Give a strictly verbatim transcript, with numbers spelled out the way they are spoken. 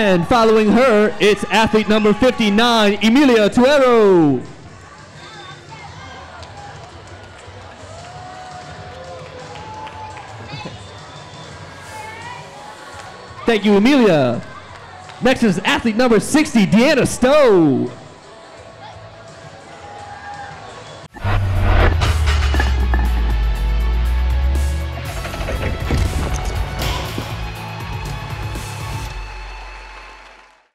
And following her, it's athlete number fifty-nine, Emiliya Tuero. Thank you, Emiliya. Next is athlete number sixty, Deanna Stowe.